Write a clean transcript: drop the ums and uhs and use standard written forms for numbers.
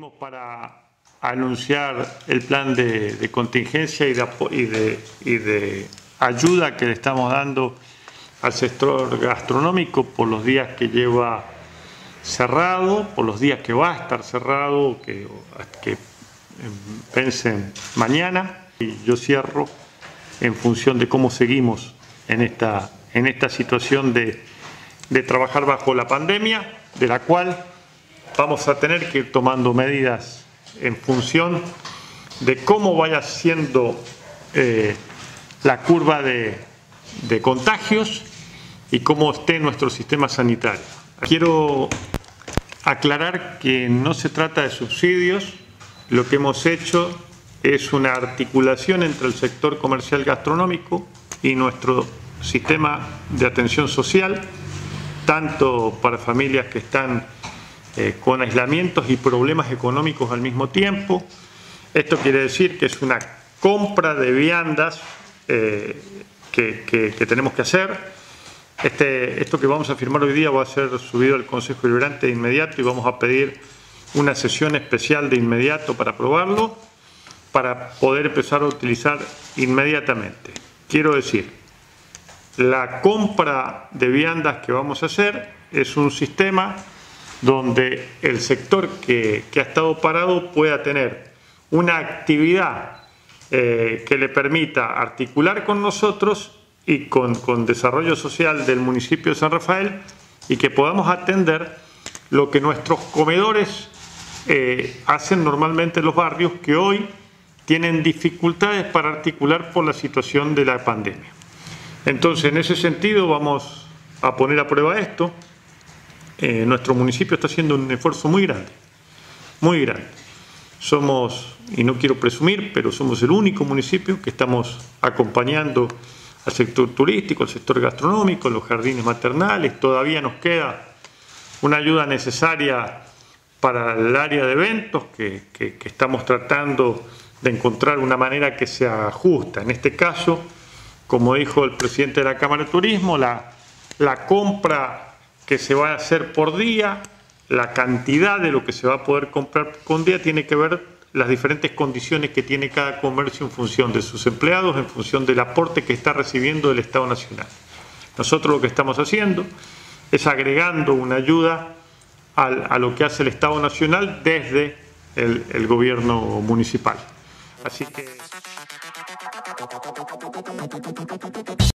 reunimos para anunciar el plan de contingencia y de ayuda que le estamos dando al sector gastronómico por los días que lleva cerrado, por los días que va a estar cerrado, que vencen mañana. Y yo cierro en función de cómo seguimos en esta situación de trabajar bajo la pandemia, de la cual vamos a tener que ir tomando medidas en función de cómo vaya siendo la curva de contagios y cómo esté nuestro sistema sanitario. Quiero aclarar que no se trata de subsidios. Lo que hemos hecho es una articulación entre el sector comercial gastronómico y nuestro sistema de atención social, tanto para familias que están con aislamientos y problemas económicos al mismo tiempo. Esto quiere decir que es una compra de viandas que tenemos que hacer. Esto que vamos a firmar hoy día va a ser subido al Consejo Deliberante de inmediato y vamos a pedir una sesión especial de inmediato para aprobarlo, para poder empezar a utilizar inmediatamente. Quiero decir, la compra de viandas que vamos a hacer es un sistema donde el sector que ha estado parado pueda tener una actividad que le permita articular con nosotros y con desarrollo social del municipio de San Rafael, y que podamos atender lo que nuestros comedores hacen normalmente en los barrios, que hoy tienen dificultades para articular por la situación de la pandemia. Entonces, en ese sentido, vamos a poner a prueba esto. Nuestro municipio está haciendo un esfuerzo muy grande, muy grande. Somos, y no quiero presumir, pero somos el único municipio que estamos acompañando al sector turístico, al sector gastronómico, los jardines maternales. Todavía nos queda una ayuda necesaria para el área de eventos que estamos tratando de encontrar una manera que sea justa. En este caso, como dijo el presidente de la Cámara de Turismo, la compra que se va a hacer por día, la cantidad de lo que se va a poder comprar con día, tiene que ver las diferentes condiciones que tiene cada comercio en función de sus empleados, en función del aporte que está recibiendo del Estado Nacional. Nosotros lo que estamos haciendo es agregando una ayuda a lo que hace el Estado Nacional desde el gobierno municipal. Así que